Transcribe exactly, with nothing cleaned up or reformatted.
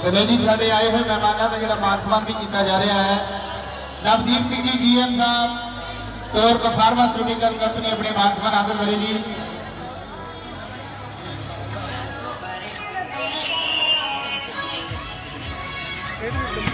चलो जी साढ़े आए हुए मेहमानों का जो मान सम्मान भी किया जा रहा है। नवदीप सिंह जी जी एम साहब और फार्मास्यूटिकल कंपनी अपने मान सम्मान हासिल करेगी। Thank you.